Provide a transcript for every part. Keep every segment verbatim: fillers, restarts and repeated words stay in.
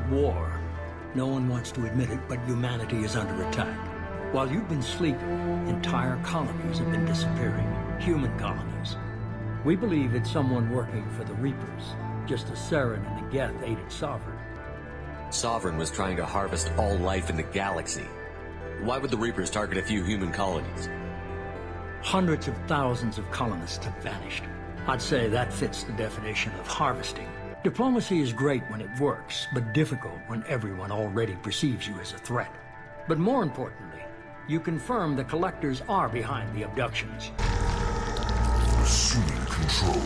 war. No one wants to admit it, but humanity is under attack. While you've been sleeping, entire colonies have been disappearing. Human colonies. We believe it's someone working for the Reapers, just as Saren and the Geth aided Sovereign. Sovereign was trying to harvest all life in the galaxy. Why would the Reapers target a few human colonies? Hundreds of thousands of colonists have vanished. I'd say that fits the definition of harvesting. Diplomacy is great when it works, but difficult when everyone already perceives you as a threat. But more importantly, you confirm the Collectors are behind the abductions. Assuming control.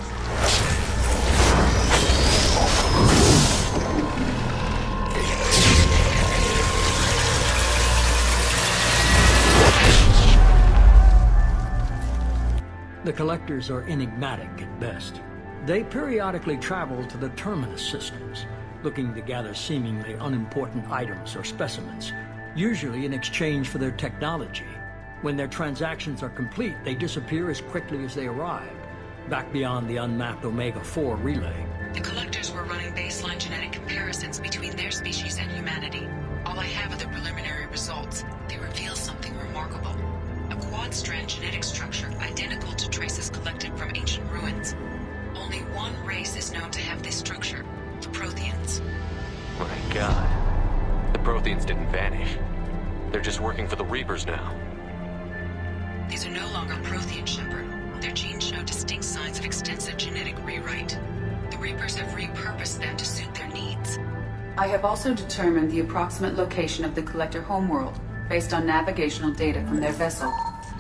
The Collectors are enigmatic at best. They periodically travel to the Terminus systems, looking to gather seemingly unimportant items or specimens, usually in exchange for their technology. When their transactions are complete, they disappear as quickly as they arrived, back beyond the unmapped Omega four relay. The Collectors were running baseline genetic comparisons between their species and humanity. All I have are the preliminary results. They reveal something remarkable. A quad-strand genetic structure identical to traces collected from ancient ruins. Only one race is known to have this structure, the Protheans. My god. The Protheans didn't vanish. They're just working for the Reapers now. These are no longer Prothean, Shepard. Their genes show distinct signs of extensive genetic rewrite. The Reapers have repurposed them to suit their needs. I have also determined the approximate location of the Collector homeworld, based on navigational data from their vessel.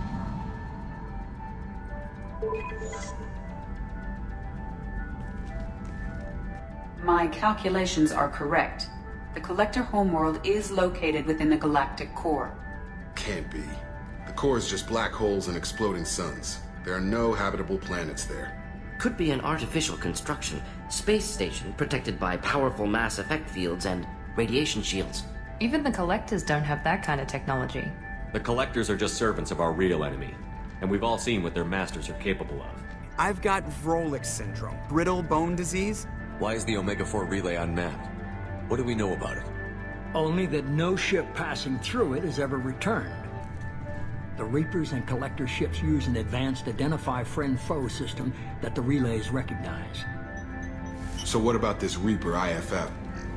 My calculations are correct. The Collector homeworld is located within the galactic core. Can't be. The core is just black holes and exploding suns. There are no habitable planets there. Could be an artificial construction, space station protected by powerful mass effect fields and radiation shields. Even the Collectors don't have that kind of technology. The Collectors are just servants of our real enemy, and we've all seen what their masters are capable of. I've got Vrolik syndrome, brittle bone disease. Why is the Omega four relay unmapped? What do we know about it? Only that no ship passing through it has ever returned. The Reapers and Collector ships use an advanced Identify Friend-Foe system that the relays recognize. So what about this Reaper I F F?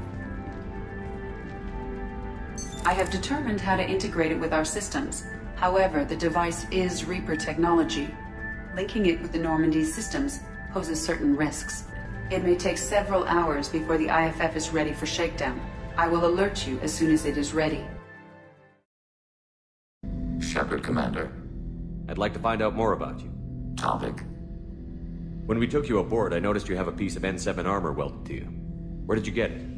I have determined how to integrate it with our systems. However, the device is Reaper technology. Linking it with the Normandy systems poses certain risks. It may take several hours before the I F F is ready for shakedown. I will alert you as soon as it is ready. Shepard, Commander. I'd like to find out more about you. Topic. When we took you aboard, I noticed you have a piece of N seven armor welded to you. Where did you get it?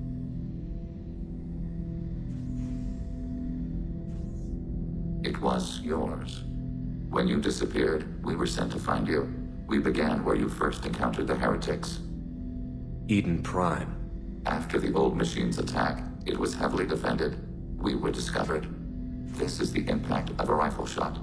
It was yours. When you disappeared, we were sent to find you. We began where you first encountered the heretics. Eden Prime. After the old machine's attack, it was heavily defended. We were discovered. This is the impact of a rifle shot.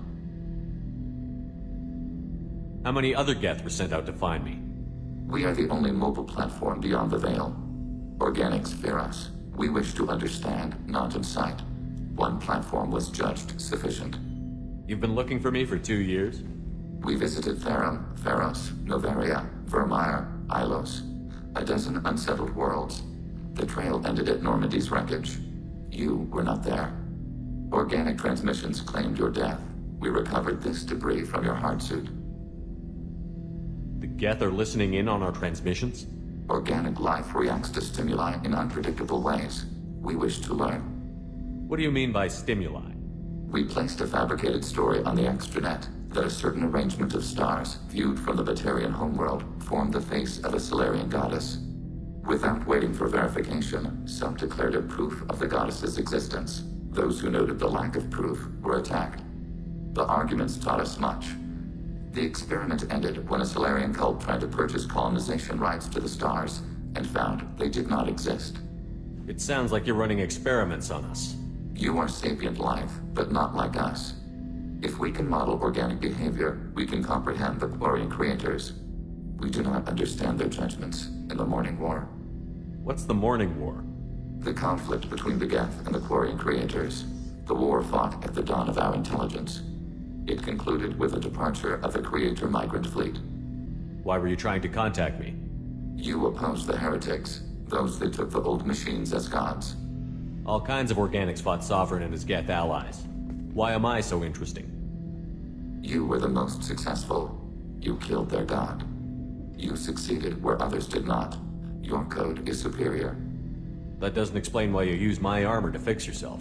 How many other Geth were sent out to find me? We are the only mobile platform beyond the Veil. Organics fear us. We wish to understand, not incite. One platform was judged sufficient. You've been looking for me for two years? We visited Therum, Theros, Noveria, Vermeer, Ilos. A dozen unsettled worlds. The trail ended at Normandy's wreckage. You were not there. Organic transmissions claimed your death. We recovered this debris from your hard suit. The Geth are listening in on our transmissions? Organic life reacts to stimuli in unpredictable ways. We wish to learn. What do you mean by stimuli? We placed a fabricated story on the extranet that a certain arrangement of stars, viewed from the Batarian homeworld, formed the face of a Solarian goddess. Without waiting for verification, some declared it proof of the goddess's existence. Those who noted the lack of proof were attacked. The arguments taught us much. The experiment ended when a Solarian cult tried to purchase colonization rights to the stars, and found they did not exist. It sounds like you're running experiments on us. You are sapient life, but not like us. If we can model organic behavior, we can comprehend the Quarian creators. We do not understand their judgments in the Morning War. What's the Morning War? The conflict between the Geth and the Quarian creators. The war fought at the dawn of our intelligence. It concluded with the departure of the Creator migrant fleet. Why were you trying to contact me? You opposed the heretics, those that took the old machines as gods. All kinds of organics fought Sovereign and his Geth allies. Why am I so interesting? You were the most successful. You killed their god. You succeeded where others did not. Your code is superior. That doesn't explain why you used my armor to fix yourself.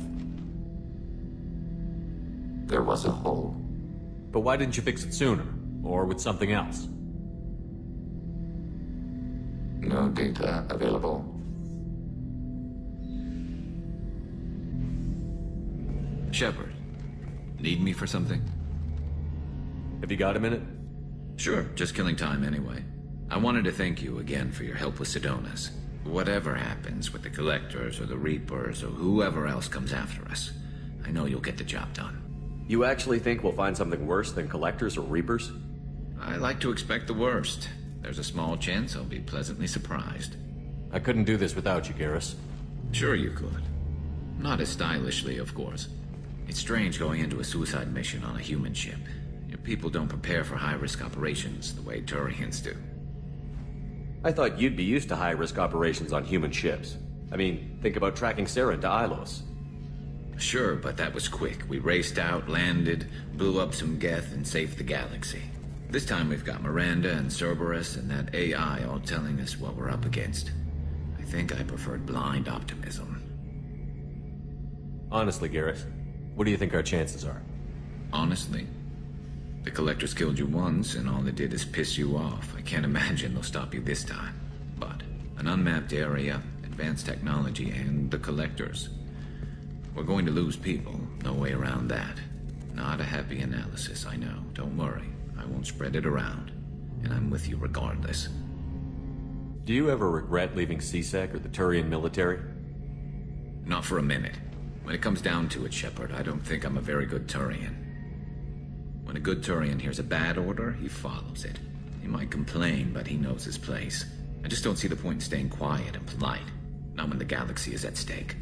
There was a hole. But why didn't you fix it sooner? Or with something else? No data available. Shepard, need me for something? Have you got a minute? Sure, just killing time anyway. I wanted to thank you again for your help with Sidonis. Whatever happens with the Collectors or the Reapers or whoever else comes after us, I know you'll get the job done. You actually think we'll find something worse than Collectors or Reapers? I like to expect the worst. There's a small chance I'll be pleasantly surprised. I couldn't do this without you, Garrus. Sure you could. Not as stylishly, of course. It's strange going into a suicide mission on a human ship. Your people don't prepare for high-risk operations the way Turians do. I thought you'd be used to high-risk operations on human ships. I mean, think about tracking Saren to Ilos. Sure, but that was quick. We raced out, landed, blew up some Geth, and saved the galaxy. This time we've got Miranda and Cerberus and that A I all telling us what we're up against. I think I preferred blind optimism. Honestly, Garrus, what do you think our chances are? Honestly? The Collectors killed you once, and all they did is piss you off. I can't imagine they'll stop you this time. But an unmapped area, advanced technology, and the Collectors. We're going to lose people, no way around that. Not a happy analysis, I know. Don't worry, I won't spread it around. And I'm with you regardless. Do you ever regret leaving C SEC or the Turian military? Not for a minute. When it comes down to it, Shepard, I don't think I'm a very good Turian. When a good Turian hears a bad order, he follows it. He might complain, but he knows his place. I just don't see the point in staying quiet and polite. Not when the galaxy is at stake.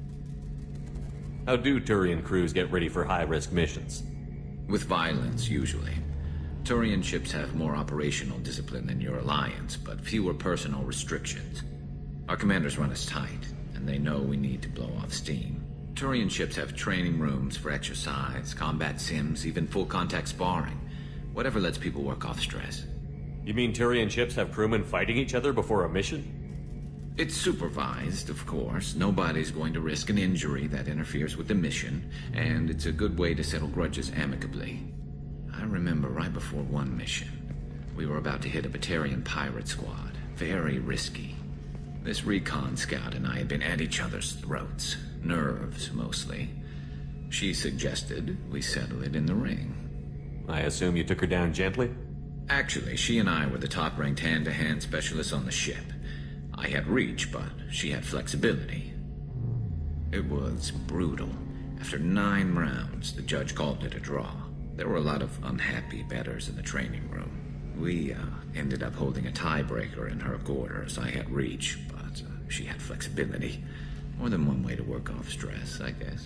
How do Turian crews get ready for high-risk missions? With violence, usually. Turian ships have more operational discipline than your alliance, but fewer personal restrictions. Our commanders run us tight, and they know we need to blow off steam. Turian ships have training rooms for exercise, combat sims, even full-contact sparring. Whatever lets people work off stress. You mean Turian ships have crewmen fighting each other before a mission? It's supervised, of course. Nobody's going to risk an injury that interferes with the mission, and it's a good way to settle grudges amicably. I remember right before one mission, we were about to hit a Batarian pirate squad. Very risky. This recon scout and I had been at each other's throats. Nerves, mostly. She suggested we settle it in the ring. I assume you took her down gently? Actually, she and I were the top-ranked hand-to-hand specialists on the ship. I had reach, but she had flexibility. It was brutal. After nine rounds, the judge called it a draw. There were a lot of unhappy bettors in the training room. We uh, ended up holding a tiebreaker in her quarters. I had reach, but uh, she had flexibility. More than one way to work off stress, I guess.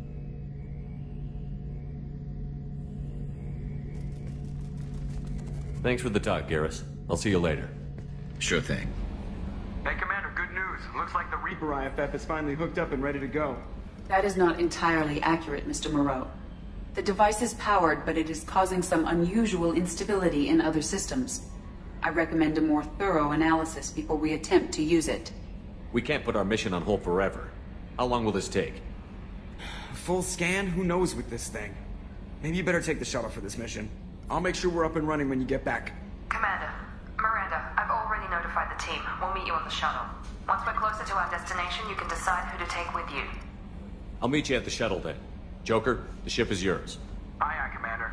Thanks for the talk, Garrus. I'll see you later. Sure thing. Hey, Commander, good news. Looks like the Reaper I F F is finally hooked up and ready to go. That is not entirely accurate, Mister Moreau. The device is powered, but it is causing some unusual instability in other systems. I recommend a more thorough analysis before we attempt to use it. We can't put our mission on hold forever. How long will this take? Full scan? Who knows with this thing? Maybe you better take the shuttle for this mission. I'll make sure we're up and running when you get back. Commander, Miranda, I've already notified the team. We'll meet you on the shuttle. Once we're closer to our destination, you can decide who to take with you. I'll meet you at the shuttle then. Joker, the ship is yours. Aye, aye, Commander.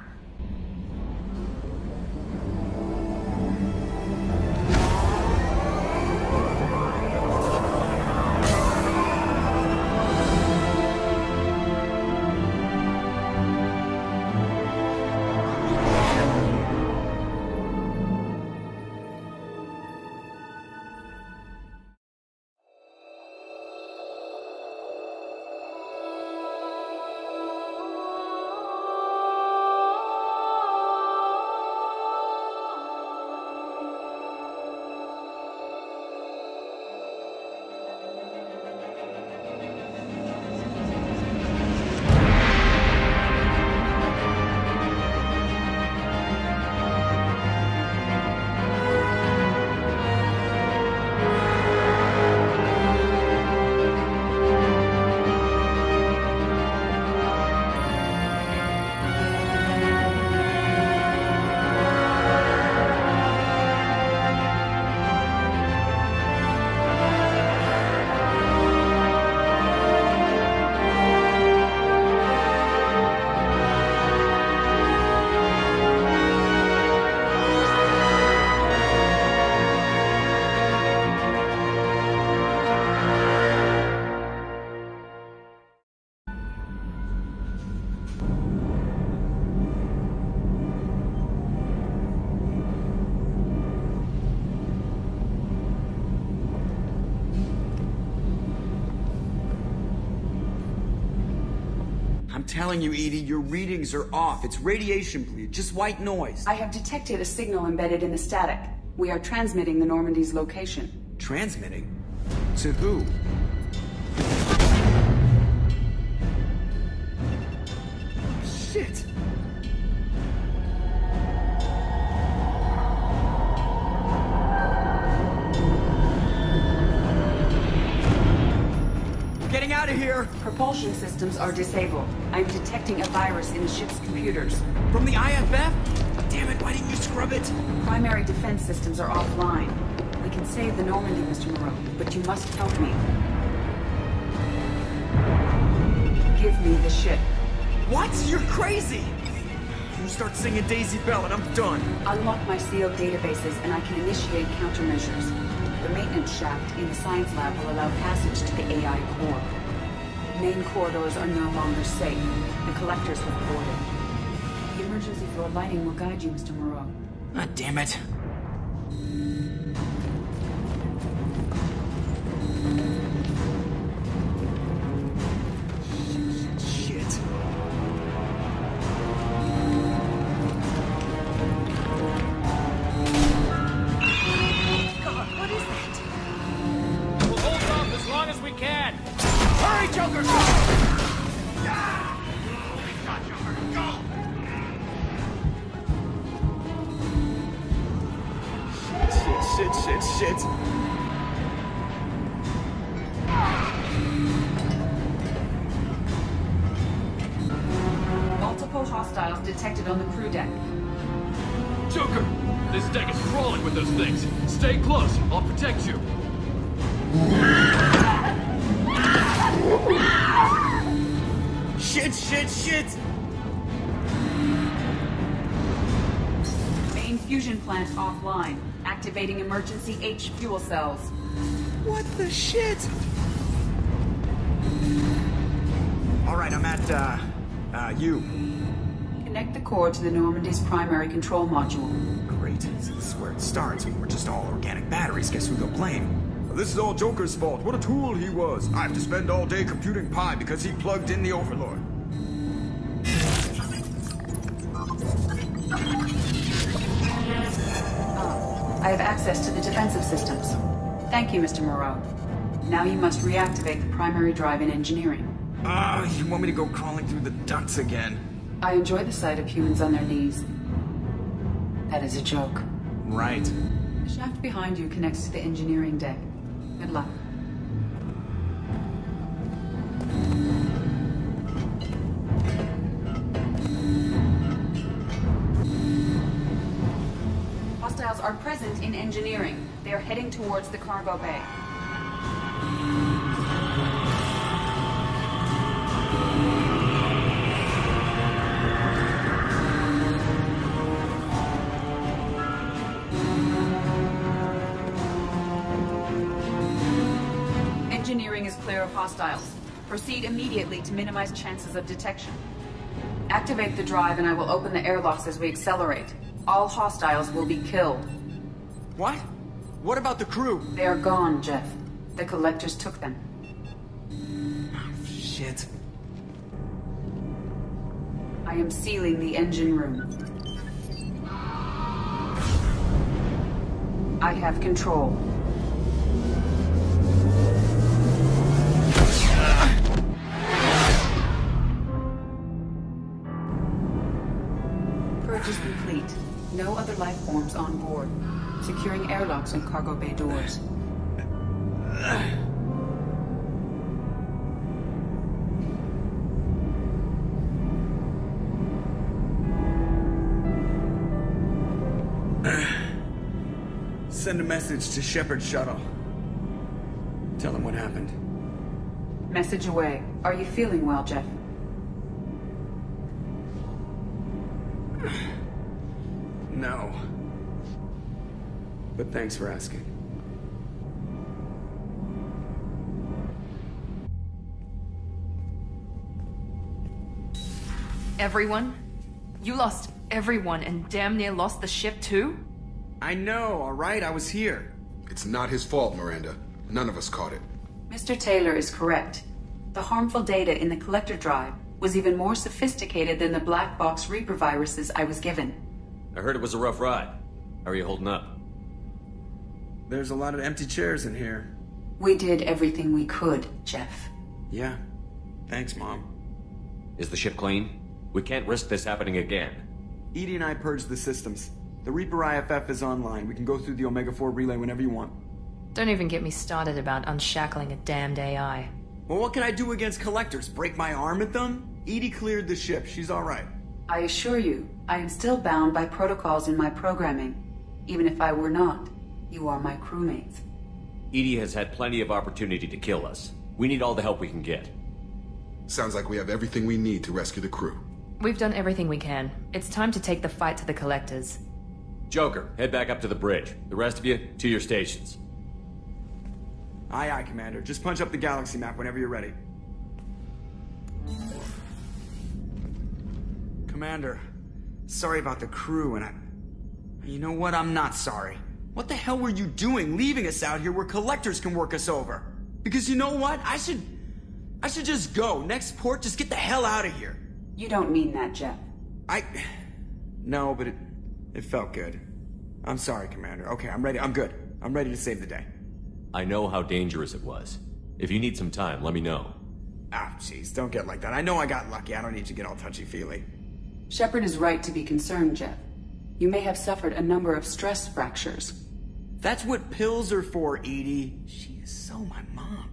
telling you, Edie, your readings are off. It's radiation bleed, just white noise. I have detected a signal embedded in the static. We are transmitting the Normandy's location. Transmitting? To who? Shit! Getting out of here! Propulsion systems are disabled. I'm detecting a virus in the ship's computers. From the I F F? Damn it, why didn't you scrub it? Primary defense systems are offline. We can save the Normandy, Mister Moreau, but you must help me. Give me the ship. What? You're crazy! You start singing Daisy Bell and I'm done. Unlock my sealed databases and I can initiate countermeasures. The maintenance shaft in the science lab will allow passage to the A I core. Main corridors are no longer safe. The collectors have boarded. The emergency floor lighting will guide you, Mister Moreau. Ah, damn it. Shit. God, what is that? We'll hold off as long as we can. Hurry, Joker! Shit, shit, shit. Multiple hostiles detected on the crew deck. Joker, this deck is crawling with those things. Stay close. I'll protect you. Shit, shit, shit! Main fusion plant offline. Activating emergency H fuel cells. What the shit? Alright, I'm at, uh, uh, you. Connect the core to the Normandy's primary control module. Great. So this is where it starts. We're just all organic batteries. Guess who they'll blame? Well, this is all Joker's fault. What a tool he was. I have to spend all day computing pi because he plugged in the Overlord. I have access to the defensive systems. Thank you, Mister Moreau. Now you must reactivate the primary drive in engineering. Ah, uh, you want me to go crawling through the ducts again? I enjoy the sight of humans on their knees. That is a joke. Right. The shaft behind you connects to the engineering deck. Good luck. Hostiles are present in engineering. They are heading towards the cargo bay. Engineering is clear of hostiles. Proceed immediately to minimize chances of detection. Activate the drive and I will open the airlocks as we accelerate. All hostiles will be killed. What? What about the crew? They are gone, Jeff. The collectors took them. Oh, shit. I am sealing the engine room. I have control. Purge is complete. No other life forms on board. Securing airlocks and cargo bay doors. Send a message to Shepard Shuttle. Tell him what happened. Message away. Are you feeling well, Jeff? No. But thanks for asking. Everyone? You lost everyone and damn near lost the ship too? I know, alright? I was here. It's not his fault, Miranda. None of us caught it. Mister Taylor is correct. The harmful data in the collector drive was even more sophisticated than the black box Reaper viruses I was given. I heard it was a rough ride. How are you holding up? There's a lot of empty chairs in here. We did everything we could, Jeff. Yeah. Thanks, Mom. Is the ship clean? We can't risk this happening again. Edie and I purged the systems. The Reaper I F F is online. We can go through the Omega four relay whenever you want. Don't even get me started about unshackling a damned A I. Well, what can I do against collectors? Break my arm at them? Edie cleared the ship. She's alright. I assure you, I am still bound by protocols in my programming. Even if I were not, you are my crewmates. Edie has had plenty of opportunity to kill us. We need all the help we can get. Sounds like we have everything we need to rescue the crew. We've done everything we can. It's time to take the fight to the Collectors. Joker, head back up to the bridge. The rest of you, to your stations. Aye, aye, Commander. Just punch up the galaxy map whenever you're ready. Commander, sorry about the crew, and I... You know what? I'm not sorry. What the hell were you doing leaving us out here where collectors can work us over? Because you know what? I should... I should just go. Next port, just get the hell out of here. You don't mean that, Jeff. I... No, but it... It felt good. I'm sorry, Commander. Okay, I'm ready. I'm good. I'm ready to save the day. I know how dangerous it was. If you need some time, let me know. Ah, jeez, don't get like that. I know I got lucky. I don't need to get all touchy-feely. Shepard is right to be concerned, Jeff. You may have suffered a number of stress fractures. That's what pills are for, Edie. She is so my mom.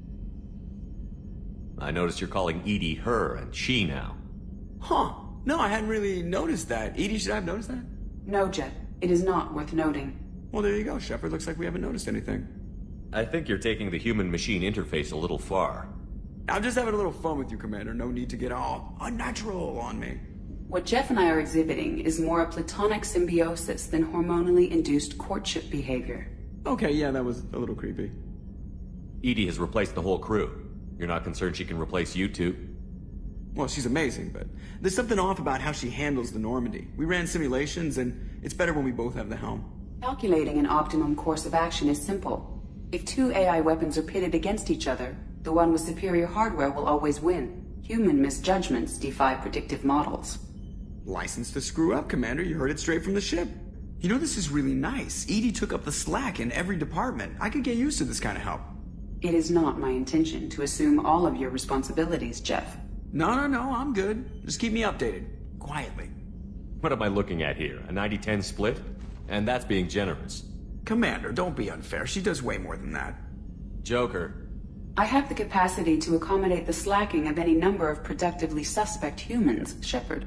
I noticed you're calling Edie her and she now. Huh. No, I hadn't really noticed that. Edie, should I have noticed that? No, Jeff. It is not worth noting. Well, there you go, Shepard. Looks like we haven't noticed anything. I think you're taking the human-machine interface a little far. I'm just having a little fun with you, Commander. No need to get all unnatural on me. What Jeff and I are exhibiting is more a platonic symbiosis than hormonally induced courtship behavior. Okay, yeah, that was a little creepy. Edie has replaced the whole crew. You're not concerned she can replace you two? Well, she's amazing, but there's something off about how she handles the Normandy. We ran simulations, and it's better when we both have the helm. Calculating an optimum course of action is simple. If two A I weapons are pitted against each other, the one with superior hardware will always win. Human misjudgments defy predictive models. License to screw up, Commander. You heard it straight from the ship. You know, this is really nice. Edie took up the slack in every department. I could get used to this kind of help. It is not my intention to assume all of your responsibilities, Jeff. No, no, no, I'm good. Just keep me updated. Quietly. What am I looking at here? A ninety ten split? And that's being generous. Commander, don't be unfair. She does way more than that. Joker. I have the capacity to accommodate the slacking of any number of productively suspect humans, Shepard.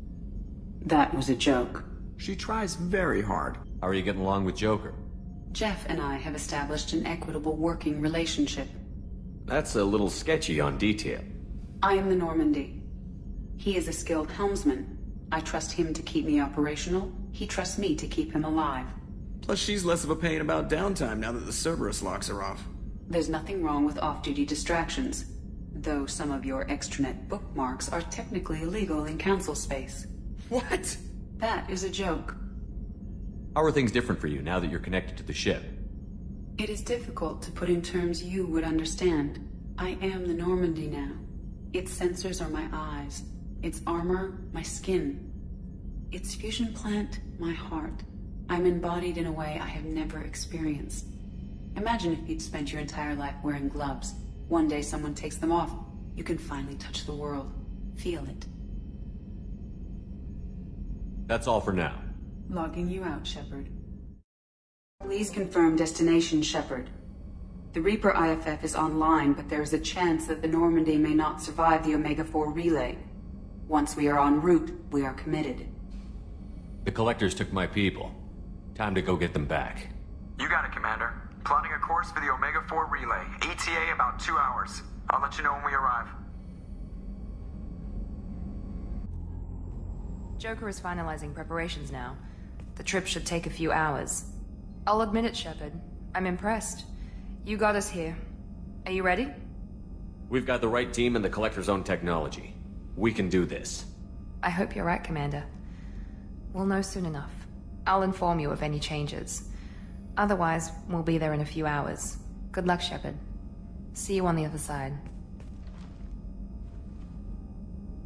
That was a joke. She tries very hard. How are you getting along with Joker? Jeff and I have established an equitable working relationship. That's a little sketchy on detail. I am the Normandy. He is a skilled helmsman. I trust him to keep me operational. He trusts me to keep him alive. Plus, she's less of a pain about downtime now that the Cerberus locks are off. There's nothing wrong with off-duty distractions, though some of your extranet bookmarks are technically illegal in Council space. What? That is a joke. How are things different for you now that you're connected to the ship? It is difficult to put in terms you would understand. I am the Normandy now. Its sensors are my eyes. Its armor, my skin. Its fusion plant, my heart. I'm embodied in a way I have never experienced. Imagine if you'd spent your entire life wearing gloves. One day someone takes them off. You can finally touch the world. Feel it. That's all for now. Logging you out, Shepard. Please confirm destination, Shepard. The Reaper I F F is online, but there is a chance that the Normandy may not survive the Omega four relay. Once we are en route, we are committed. The Collectors took my people. Time to go get them back. You got it, Commander. Plotting a course for the Omega four relay. E T A about two hours. I'll let you know when we arrive. Joker is finalizing preparations now. The trip should take a few hours. I'll admit it, Shepard. I'm impressed. You got us here. Are you ready? We've got the right team and the Collector's own technology. We can do this. I hope you're right, Commander. We'll know soon enough. I'll inform you of any changes. Otherwise, we'll be there in a few hours. Good luck, Shepard. See you on the other side.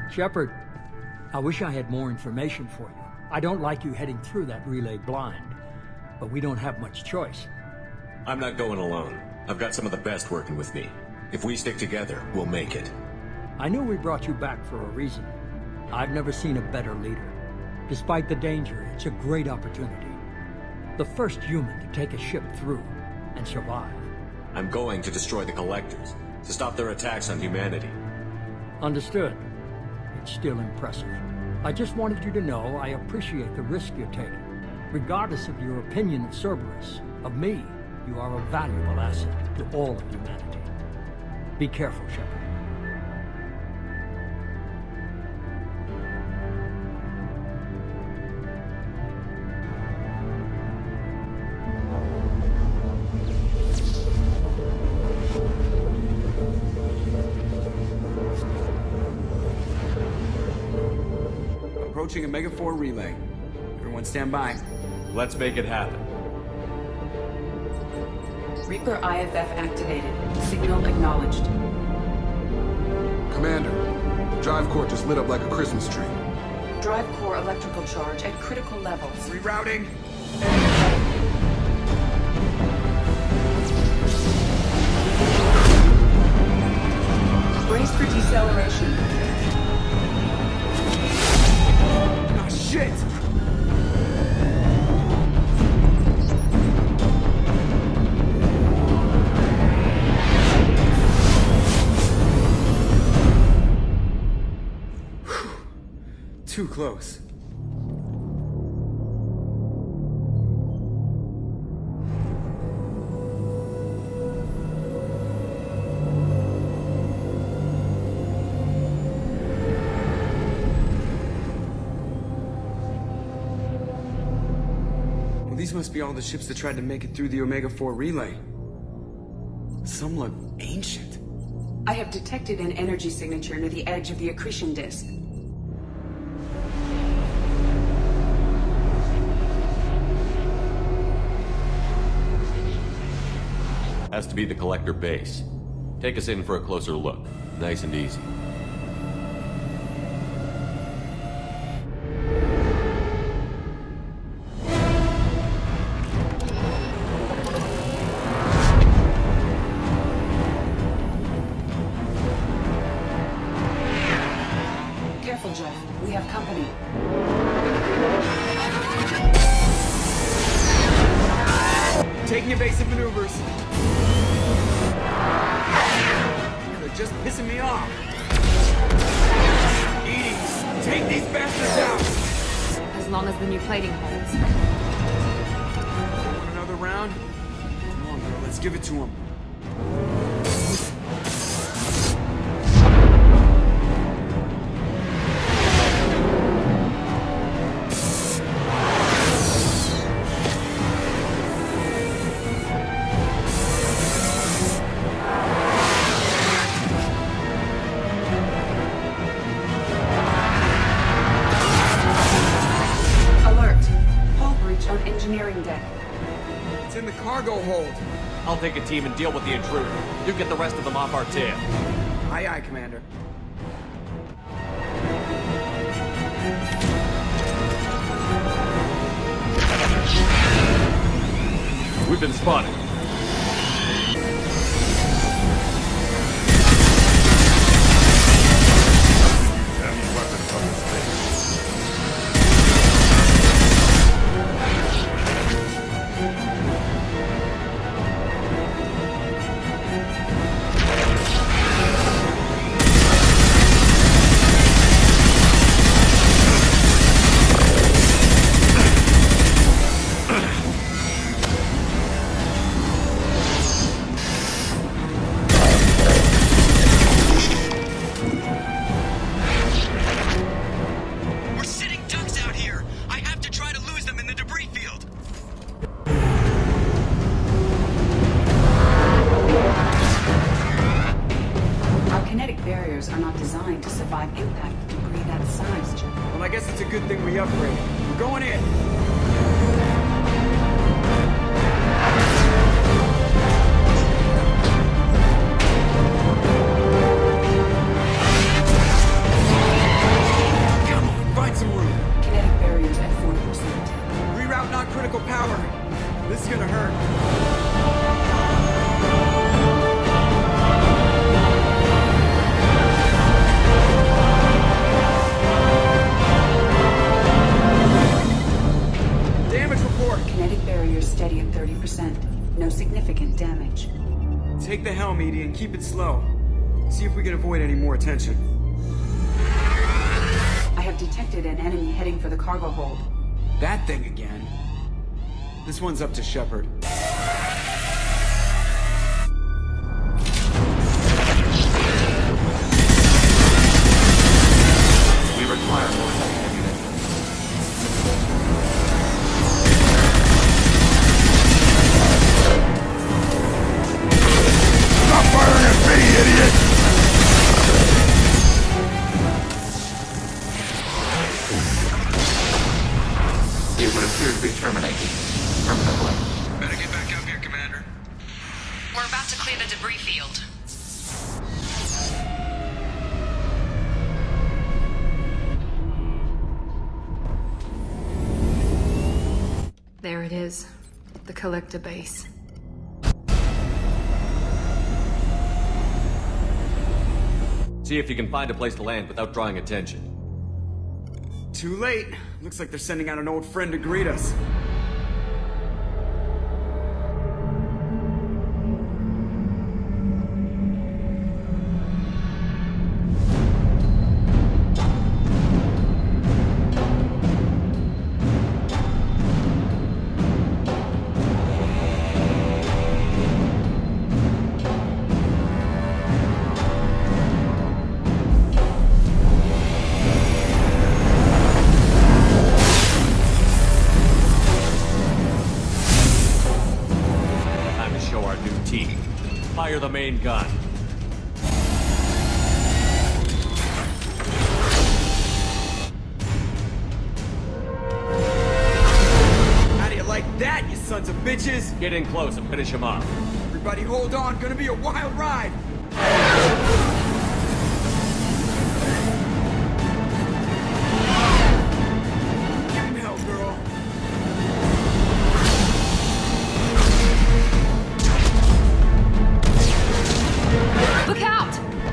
Shepard, I wish I had more information for you. I don't like you heading through that relay blind, but we don't have much choice. I'm not going alone. I've got some of the best working with me. If we stick together, we'll make it. I knew we brought you back for a reason. I've never seen a better leader. Despite the danger, it's a great opportunity. The first human to take a ship through and survive. I'm going to destroy the Collectors, to stop their attacks on humanity. Understood. It's still impressive. I just wanted you to know I appreciate the risk you're taking. Regardless of your opinion of Cerberus, of me, you are a valuable asset to all of humanity. Be careful, Shepard. Approaching Omega four relay. Everyone stand by. Let's make it happen. Reaper I F F activated. Signal acknowledged. Commander, the drive core just lit up like a Christmas tree. Drive core electrical charge at critical levels. Rerouting. Brace for deceleration. Oh, shit! Too close. Well, these must be all the ships that tried to make it through the Omega four relay. Some look ancient. I have detected an energy signature near the edge of the accretion disk. Has to be the Collector base. Take us in for a closer look. Nice and easy. Careful, Jeff. We have company. Taking evasive maneuvers. They're just pissing me off. Edie, take these bastards out! As long as the new plating holds. Want another round? Come on, girl, let's give it to him. It's in the cargo hold. I'll take a team and deal with the intruder. You get the rest of them off our tail. Aye, aye, Commander. We've been spotted. Are not designed to survive impact with debris that size, Jeff. Well, I guess it's a good thing we upgraded. We're going in. and keep it slow. See if we can avoid any more attention. I have detected an enemy heading for the cargo hold. That thing again. This one's up to Shepard. We require more ammunition. Stop firing at me, idiot! It would appear to be terminated. Permanently. Better get back up here, Commander. We're about to clear the debris field. There it is. The collector base. See if you can find a place to land without drawing attention. Too late. Looks like they're sending out an old friend to greet us. Fire the main gun. How do you like that, you sons of bitches? Get in close and finish him off. Everybody hold on, gonna be a wild ride! Give him hell, girl. Look out!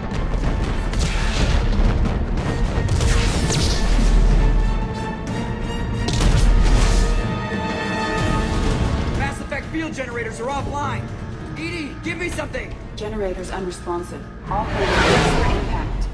Mass effect field generators are offline. Edie, give me something! Generators unresponsive. All hands for impact.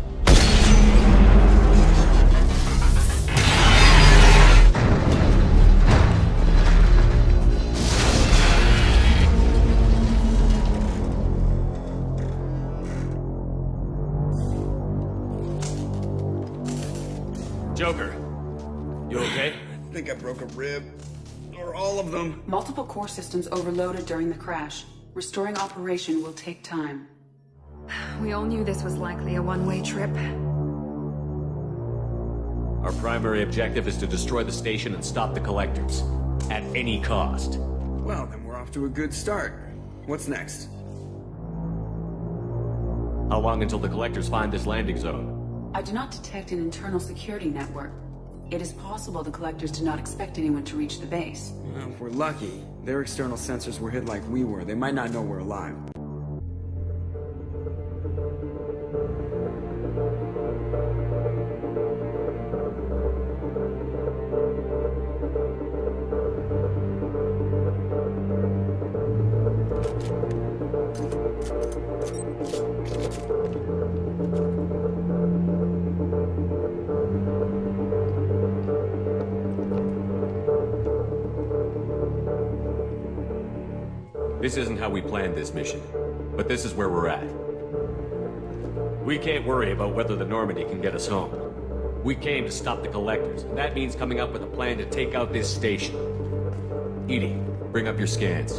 Joker, you okay? I think I broke a rib. Or all of them. Multiple core systems overloaded during the crash. Restoring operation will take time. We all knew this was likely a one-way trip. Our primary objective is to destroy the station and stop the collectors. At any cost. Well, then we're off to a good start. What's next? How long until the collectors find this landing zone? I do not detect an internal security network. It is possible the collectors do not expect anyone to reach the base. Well, if we're lucky, their external sensors were hit like we were. They might not know we're alive. This isn't how we planned this mission, but this is where we're at. We can't worry about whether the Normandy can get us home. We came to stop the collectors, and that means coming up with a plan to take out this station. Edie, bring up your scans.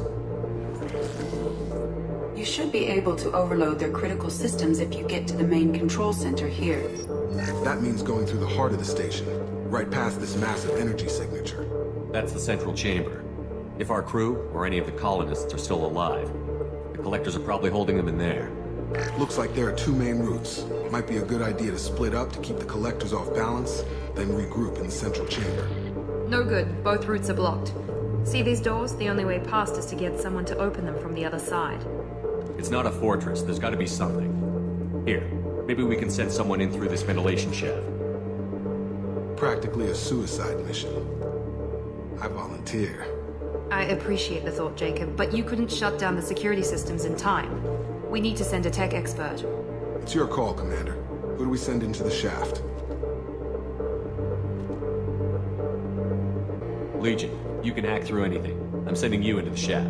You should be able to overload their critical systems if you get to the main control center here. That means going through the heart of the station, right past this massive energy signature. That's the central chamber. If our crew, or any of the colonists, are still alive, the collectors are probably holding them in there. Looks like there are two main routes. Might be a good idea to split up to keep the collectors off balance, then regroup in the central chamber. No good. Both routes are blocked. See these doors? The only way past is to get someone to open them from the other side. It's not a fortress. There's gotta be something. Here, maybe we can send someone in through this ventilation shaft. Practically a suicide mission. I volunteer. I appreciate the thought, Jacob, but you couldn't shut down the security systems in time. We need to send a tech expert. It's your call, Commander. Who do we send into the shaft? Legion, you can hack through anything. I'm sending you into the shaft.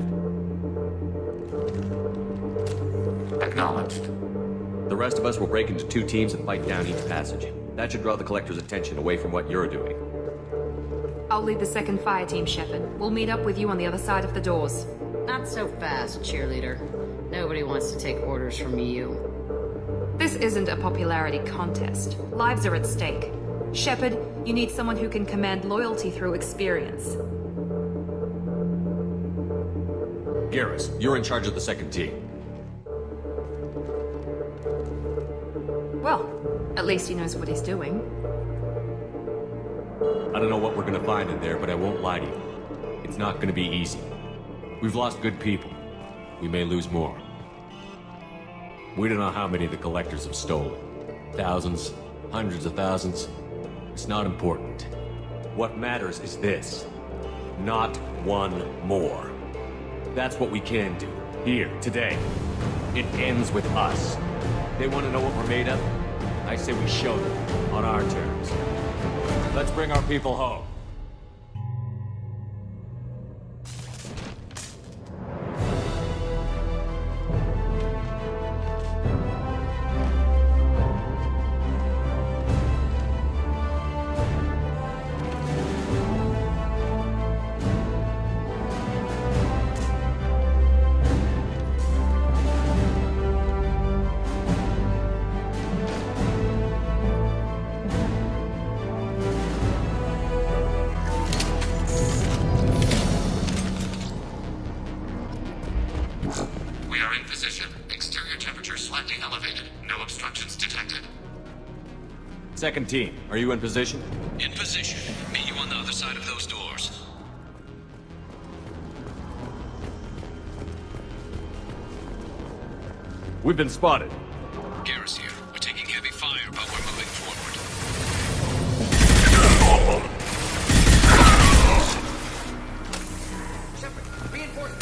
Acknowledged. The rest of us will break into two teams and fight down each passage. That should draw the Collector's attention away from what you're doing. I'll lead the second fire team, Shepard. We'll meet up with you on the other side of the doors. Not so fast, cheerleader. Nobody wants to take orders from you. This isn't a popularity contest. Lives are at stake. Shepard, you need someone who can command loyalty through experience. Garrus, you're in charge of the second team. Well, at least he knows what he's doing. I don't know what we're gonna find in there, but I won't lie to you. It's not gonna be easy. We've lost good people. We may lose more. We don't know how many the Collectors have stolen. Thousands, hundreds of thousands. It's not important. What matters is this. Not one more. That's what we can do. Here, today. It ends with us. They want to know what we're made of? I say we show them, on our terms. Let's bring our people home. Second team, are you in position? In position. Meet you on the other side of those doors. We've been spotted. Garrus here. We're taking heavy fire, but we're moving forward. Shepard, reinforcements!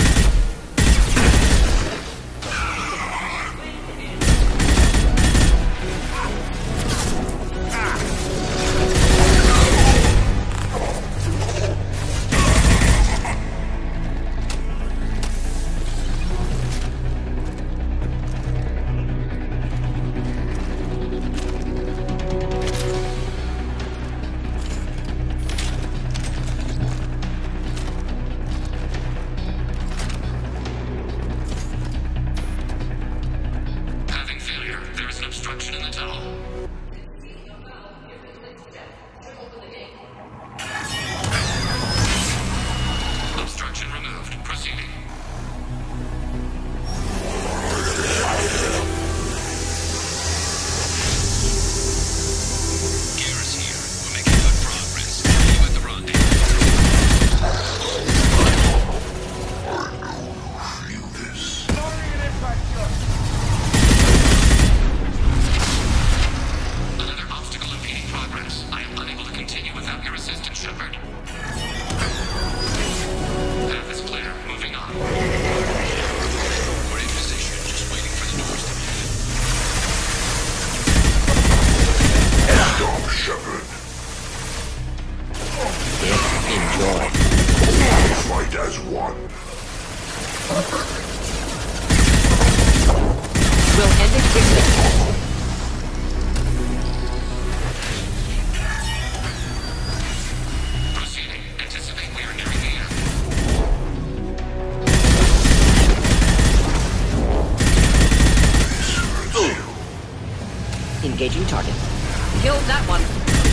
Engaging target. Killed that one.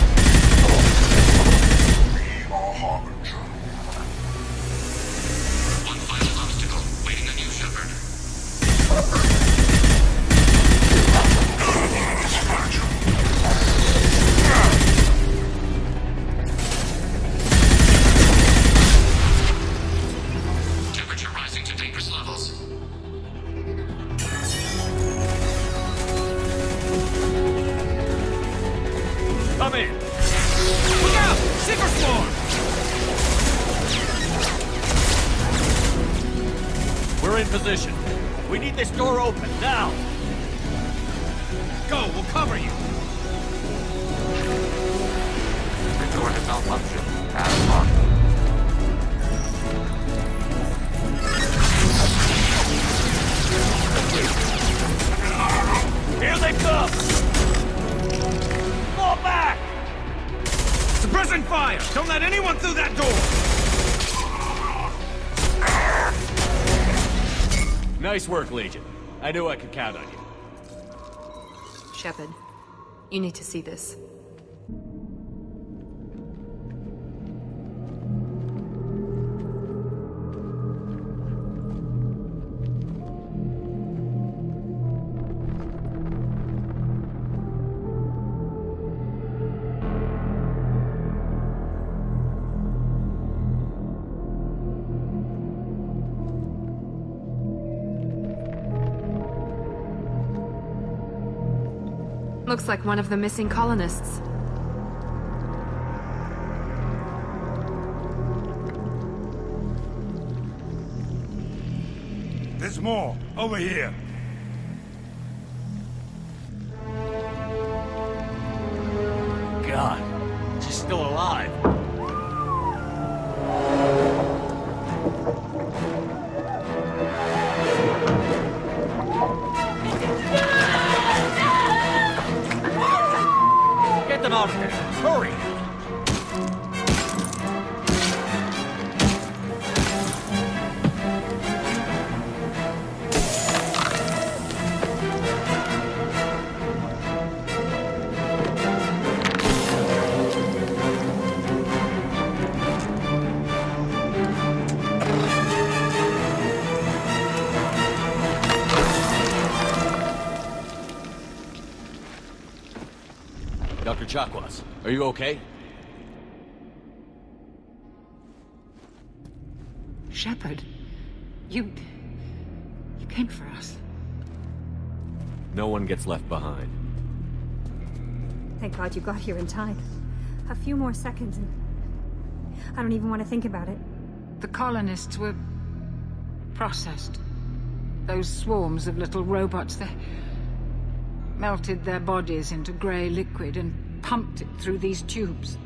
One final obstacle waiting on you, Shepard. Temperature rising to dangerous levels. Come in! Look out! Seeker swarm! We're in position. We need this door open, now! Go, we'll cover you! The door has malfunctioned. Pass locked. Here they come! Fall back! Suppressing fire! Don't let anyone through that door! Nice work, Legion. I knew I could count on you. Shepard, you need to see this. Looks like one of the missing colonists. There's more. Over here. God, she's still alive. Get them out of here! Hurry! Doctor Chakwas, are you okay? Shepard, you... you came for us. No one gets left behind. Thank God you got here in time. A few more seconds and... I don't even want to think about it. The colonists were... processed. Those swarms of little robots, they... melted their bodies into grey liquid and pumped it through these tubes.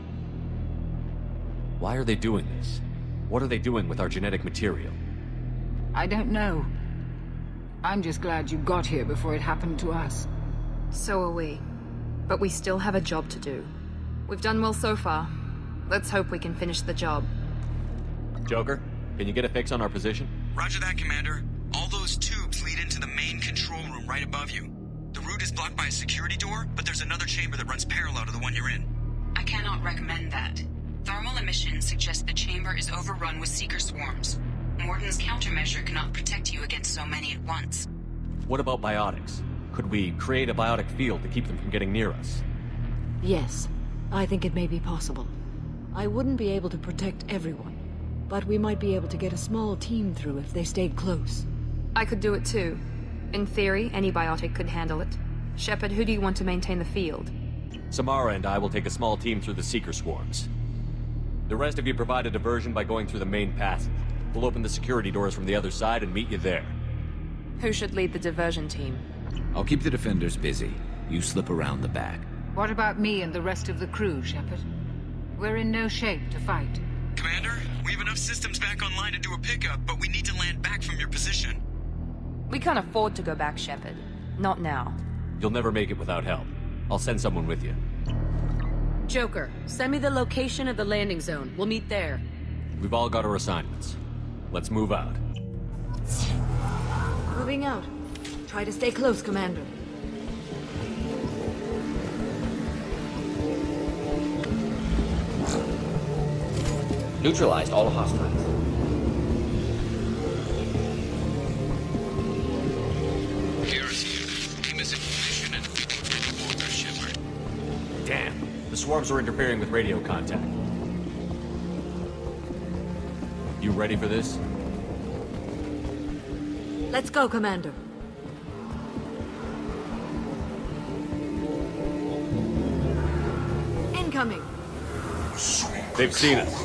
Why are they doing this? What are they doing with our genetic material? I don't know. I'm just glad you got here before it happened to us. So are we. But we still have a job to do. We've done well so far. Let's hope we can finish the job. Joker, can you get a fix on our position? Roger that, Commander. All those tubes lead into the main control room right above you. The route is blocked by a security door, but there's another chamber that runs parallel to the one you're in. I cannot recommend that. Thermal emissions suggest the chamber is overrun with seeker swarms. Morden's countermeasure cannot protect you against so many at once. What about biotics? Could we create a biotic field to keep them from getting near us? Yes, I think it may be possible. I wouldn't be able to protect everyone, but we might be able to get a small team through if they stayed close. I could do it too. In theory, any biotic could handle it. Shepard, who do you want to maintain the field? Samara and I will take a small team through the Seeker swarms. The rest of you provide a diversion by going through the main passage. We'll open the security doors from the other side and meet you there. Who should lead the diversion team? I'll keep the defenders busy. You slip around the back. What about me and the rest of the crew, Shepard? We're in no shape to fight. Commander, we have enough systems back online to do a pickup, but we need to land back from your position. We can't afford to go back, Shepard. Not now. You'll never make it without help. I'll send someone with you. Joker, send me the location of the landing zone. We'll meet there. We've all got our assignments. Let's move out. Moving out. Try to stay close, Commander. Neutralized all hostiles. Damn. The swarms are interfering with radio contact. You ready for this? Let's go, Commander. Incoming. They've seen us.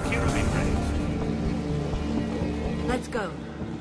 Let's go.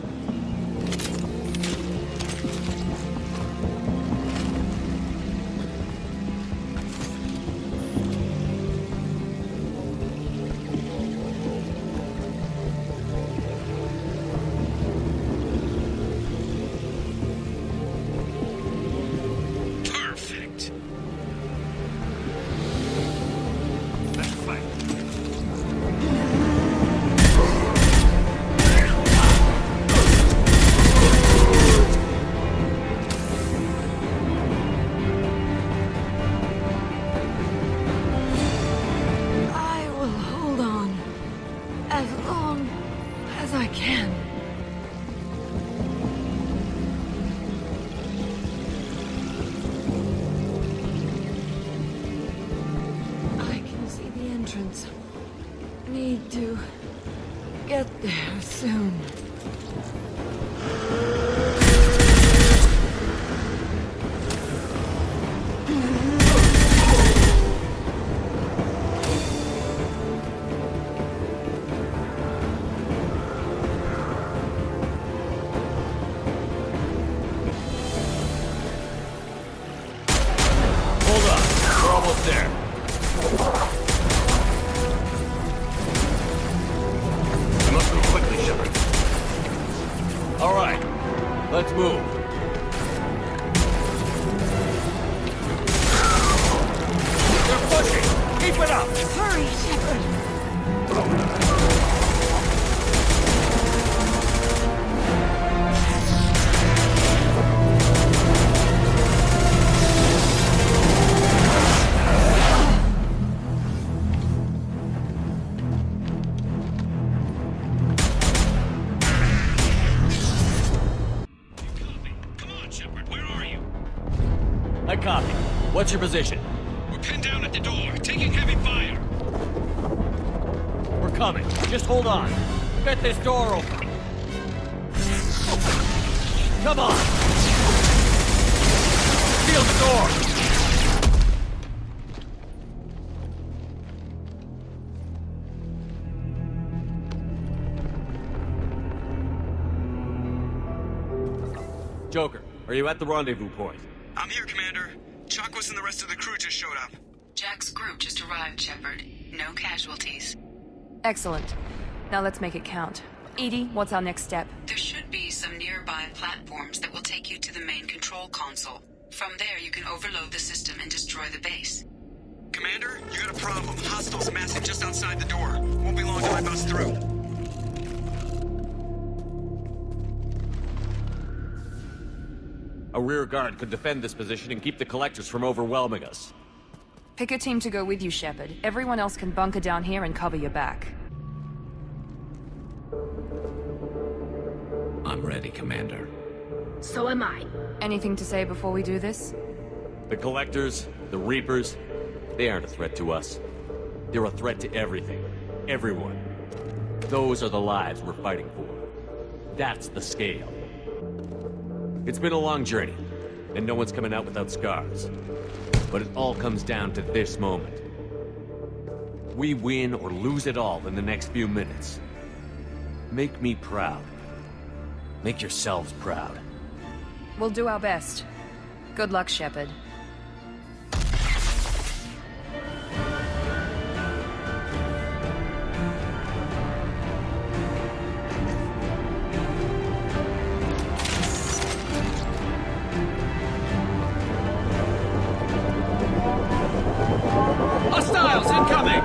Need to get there soon. Hold on, we're almost there. All right, let's move. They're pushing! Keep it up! Hurry, Shepard! I copy. What's your position? We're pinned down at the door, taking heavy fire. We're coming. Just hold on. Get this door open. Come on! Seal the door! Joker, are you at the rendezvous point? I'm here, Commander. Chakwas and the rest of the crew just showed up. Jack's group just arrived, Shepard. No casualties. Excellent. Now let's make it count. Edie, what's our next step? There should be some nearby platforms that will take you to the main control console. From there, you can overload the system and destroy the base. Commander, you got a problem. Hostiles massing just outside the door. Won't be long till I bust through. A rear guard could defend this position and keep the collectors from overwhelming us. Pick a team to go with you, Shepard. Everyone else can bunker down here and cover your back. I'm ready, Commander. So am I. Anything to say before we do this? The collectors, the Reapers, they aren't a threat to us. They're a threat to everything. Everyone. Those are the lives we're fighting for. That's the scale. It's been a long journey, and no one's coming out without scars. But it all comes down to this moment. We win or lose it all in the next few minutes. Make me proud. Make yourselves proud. We'll do our best. Good luck, Shepard. Hostiles incoming!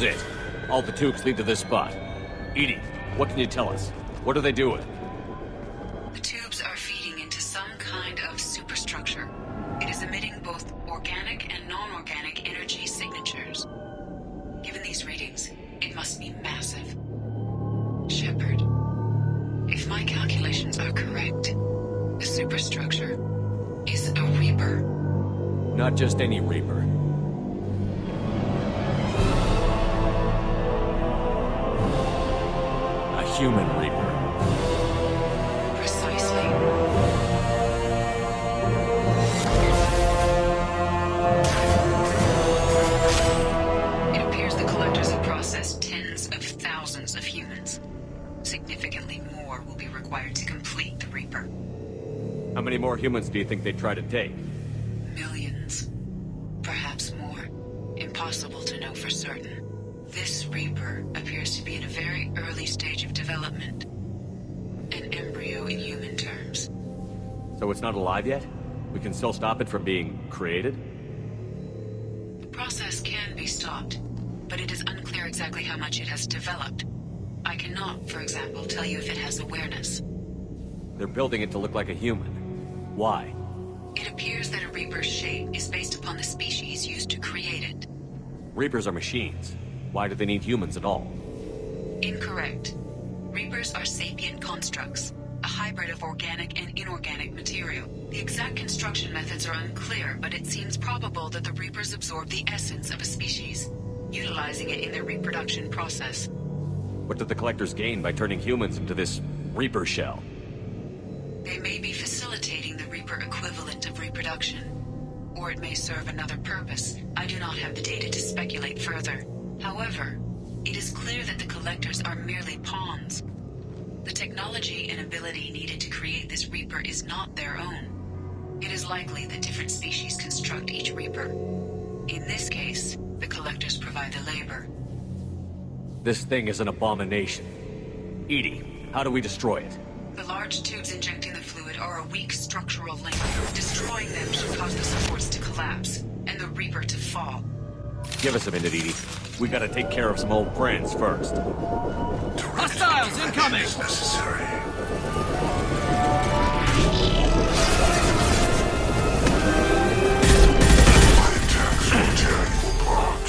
is it. All the tubes lead to this spot. Edie, what can you tell us? What are they doing? The tubes are feeding into some kind of superstructure. It is emitting both organic and non-organic energy signatures. Given these readings, it must be massive. Shepard, if my calculations are correct, the superstructure is a Reaper. Not just any Reaper. A human Reaper. Precisely. It appears the Collectors have processed tens of thousands of humans. Significantly more will be required to complete the Reaper. How many more humans do you think they'd try to take? Millions. Perhaps more. Impossible to know for certain. This Reaper appears to be in a very early stage of development. An embryo in human terms. So it's not alive yet? We can still stop it from being created? The process can be stopped, but it is unclear exactly how much it has developed. I cannot, for example, tell you if it has awareness. They're building it to look like a human. Why? It appears that a Reaper's shape is based upon the species used to create it. Reapers are machines. Why do they need humans at all? Incorrect. Reapers are sapient constructs, a hybrid of organic and inorganic material. The exact construction methods are unclear, but it seems probable that the Reapers absorb the essence of a species, utilizing it in their reproduction process. What did the Collectors gain by turning humans into this Reaper shell? They may be facilitating the Reaper equivalent of reproduction, or it may serve another purpose. I do not have the data to speculate further. However, it is clear that the Collectors are merely pawns. The technology and ability needed to create this Reaper is not their own. It is likely that different species construct each Reaper. In this case, the Collectors provide the labor. This thing is an abomination. Edie, how do we destroy it? The large tubes injecting the fluid are a weak structural link. Destroying them should cause the supports to collapse, and the Reaper to fall. Give us a minute, Edie. We gotta take care of some old friends first. Hostiles incoming! Necessary. My attacks will tear you apart.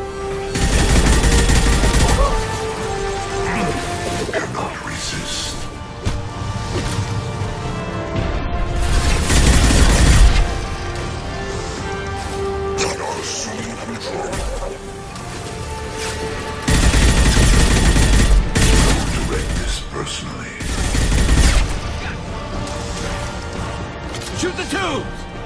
Cannot resist. We are assuming control. Direct this personally. Shoot the tubes!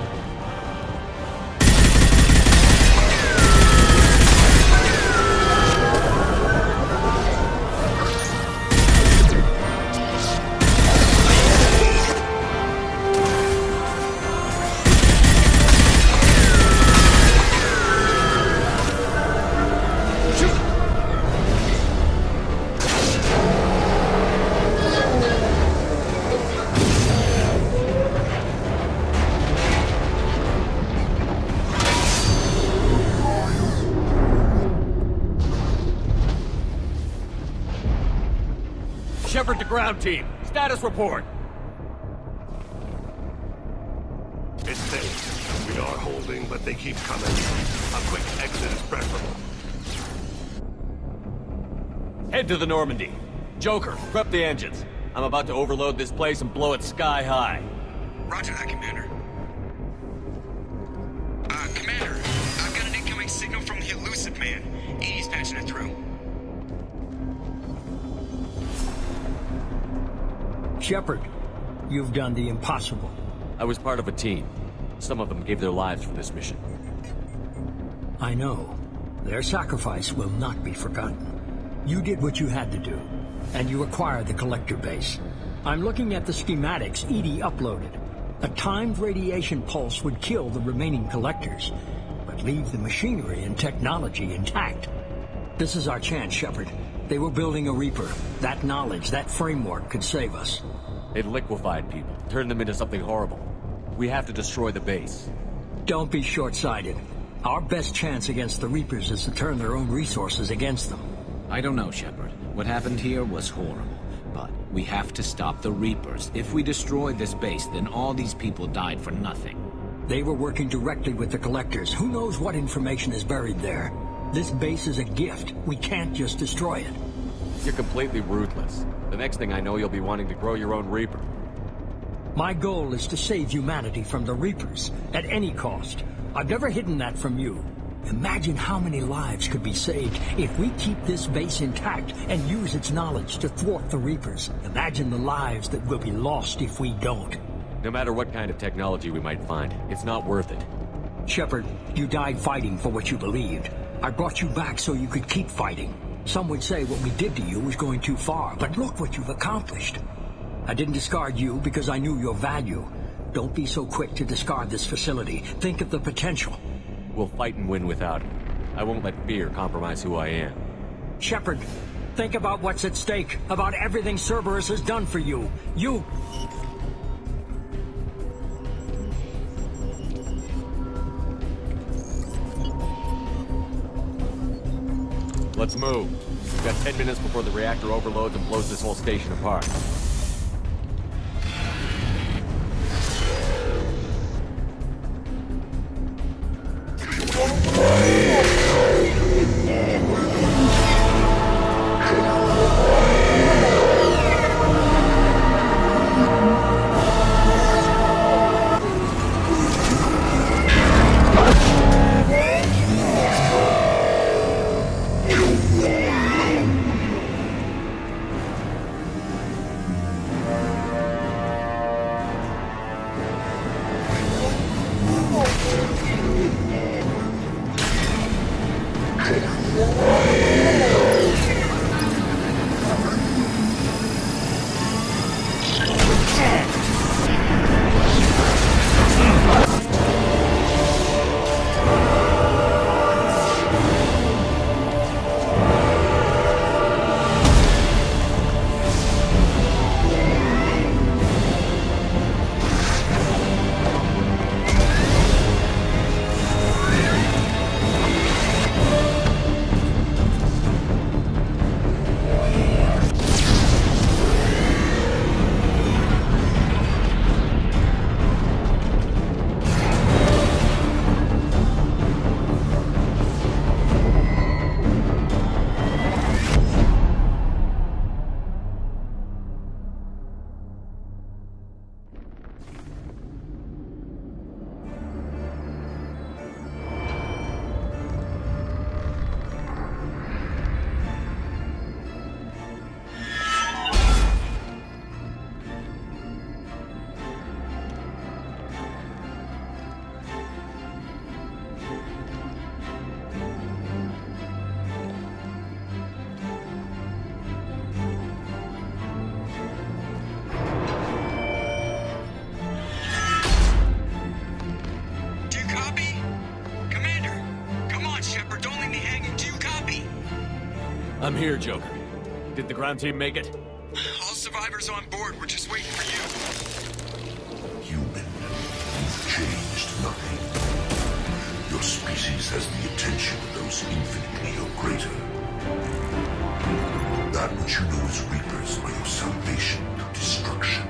Shepard to ground team. Status report. It's safe. We are holding, but they keep coming. A quick exit is preferable. Head to the Normandy. Joker, prep the engines. I'm about to overload this place and blow it sky high. Roger that, Commander. Uh, Commander, I've got an incoming signal from the Elusive Man. Edie's patching it through. Shepard, you've done the impossible. I was part of a team. Some of them gave their lives for this mission. I know. Their sacrifice will not be forgotten. You did what you had to do, and you acquired the Collector base. I'm looking at the schematics Edie uploaded. A timed radiation pulse would kill the remaining Collectors, but leave the machinery and technology intact. This is our chance, Shepard. They were building a Reaper. That knowledge, that framework could save us. They've liquefied people, turned them into something horrible. We have to destroy the base. Don't be short-sighted. Our best chance against the Reapers is to turn their own resources against them. I don't know, Shepard. What happened here was horrible. But we have to stop the Reapers. If we destroy this base, then all these people died for nothing. They were working directly with the Collectors. Who knows what information is buried there? This base is a gift. We can't just destroy it. You're completely ruthless. The next thing I know, you'll be wanting to grow your own Reaper. My goal is to save humanity from the Reapers, at any cost. I've never hidden that from you. Imagine how many lives could be saved if we keep this base intact and use its knowledge to thwart the Reapers. Imagine the lives that will be lost if we don't. No matter what kind of technology we might find, it's not worth it. Shepard, you died fighting for what you believed. I brought you back so you could keep fighting. Some would say what we did to you was going too far, but look what you've accomplished. I didn't discard you because I knew your value. Don't be so quick to discard this facility. Think of the potential. We'll fight and win without it. I won't let fear compromise who I am. Shepard, think about what's at stake, about everything Cerberus has done for you. You... Let's move. We've got ten minutes before the reactor overloads and blows this whole station apart. I'm here, Joker. Did the ground team make it? All survivors on board. We're just waiting for you. Human, you've changed nothing. Your species has the attention of those infinitely or greater. That which you know as Reapers are your salvation through destruction.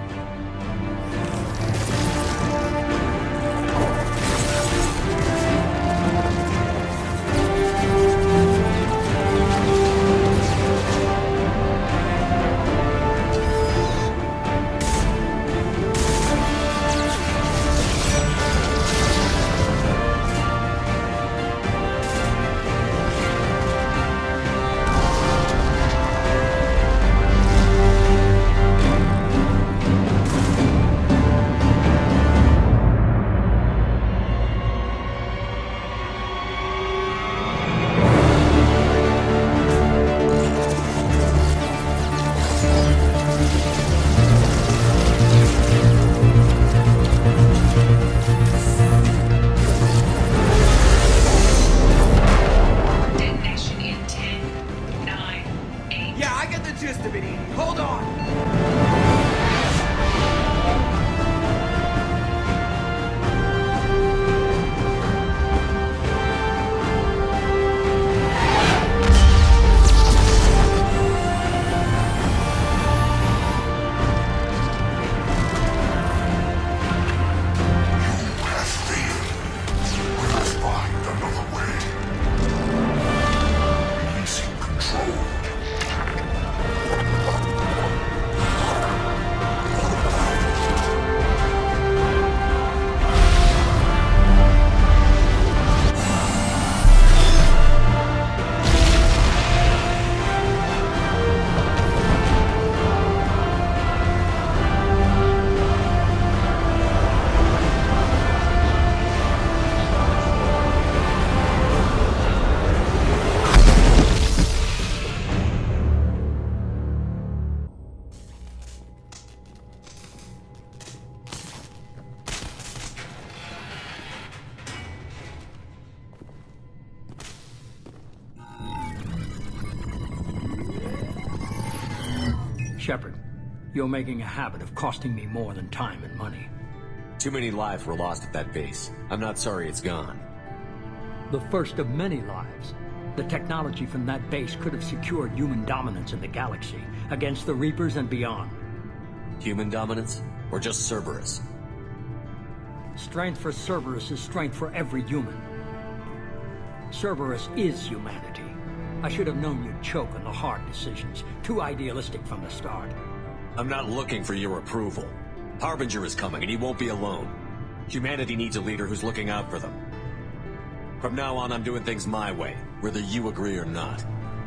Shepard, you're making a habit of costing me more than time and money. Too many lives were lost at that base. I'm not sorry it's gone. The first of many lives. The technology from that base could have secured human dominance in the galaxy, against the Reapers and beyond. Human dominance? Or just Cerberus? Strength for Cerberus is strength for every human. Cerberus is humanity. I should have known you'd choke on the hard decisions. Too idealistic from the start. I'm not looking for your approval. Harbinger is coming, and he won't be alone. Humanity needs a leader who's looking out for them. From now on, I'm doing things my way, whether you agree or not.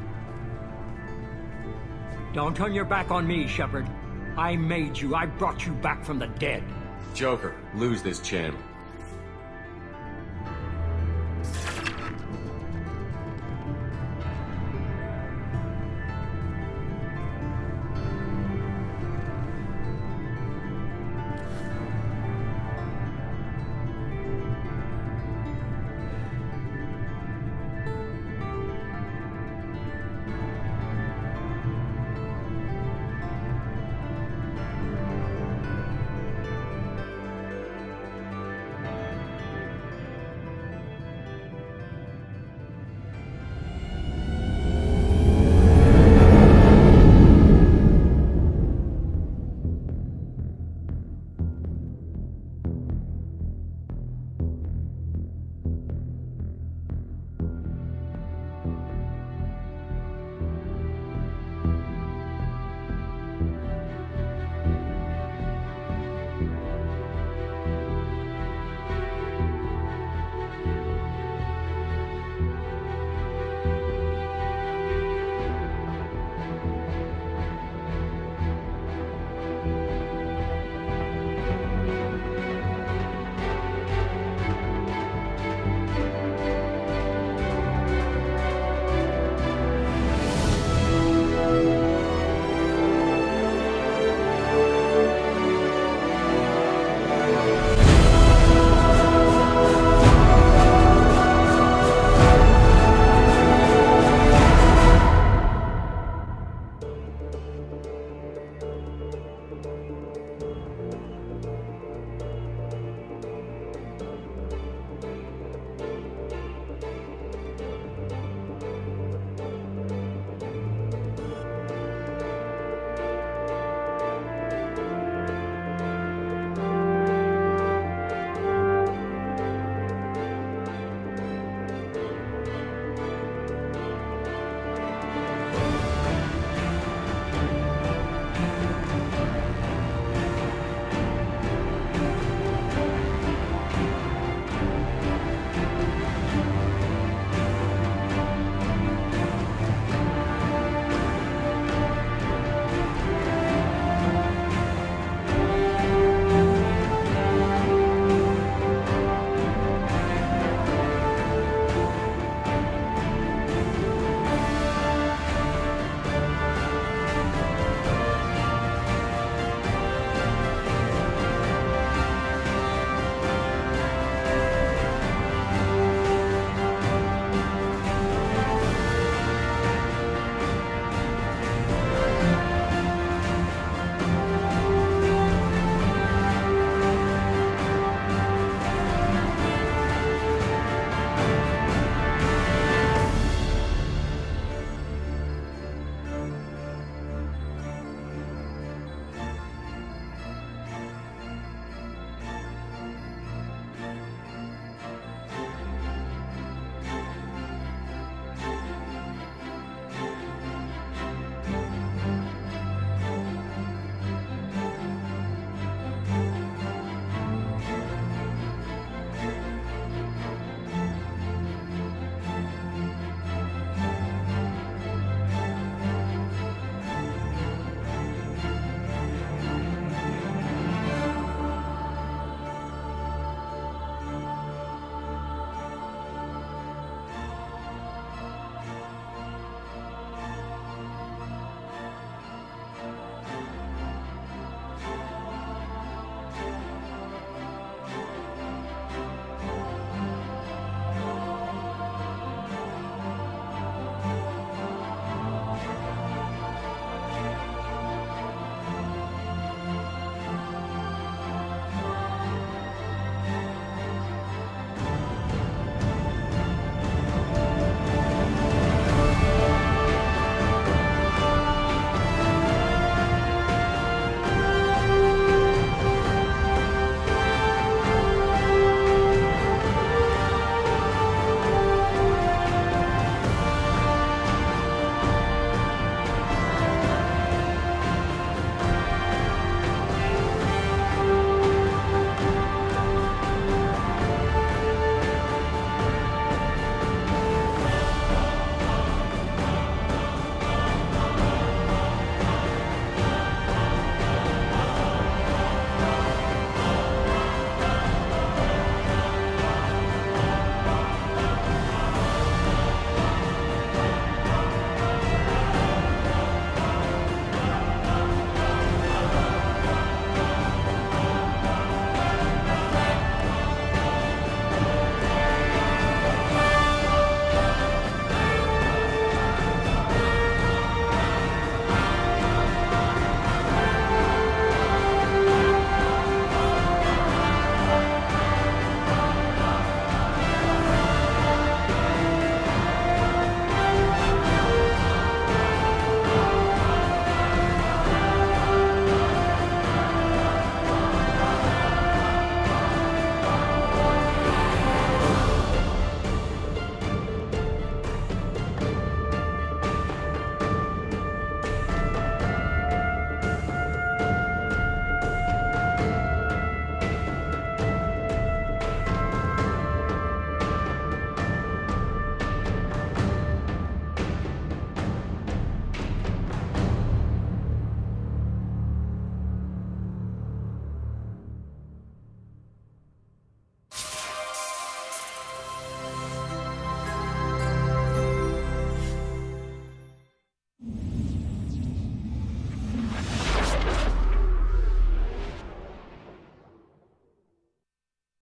Don't turn your back on me, Shepard. I made you. I brought you back from the dead. Joker, lose this channel.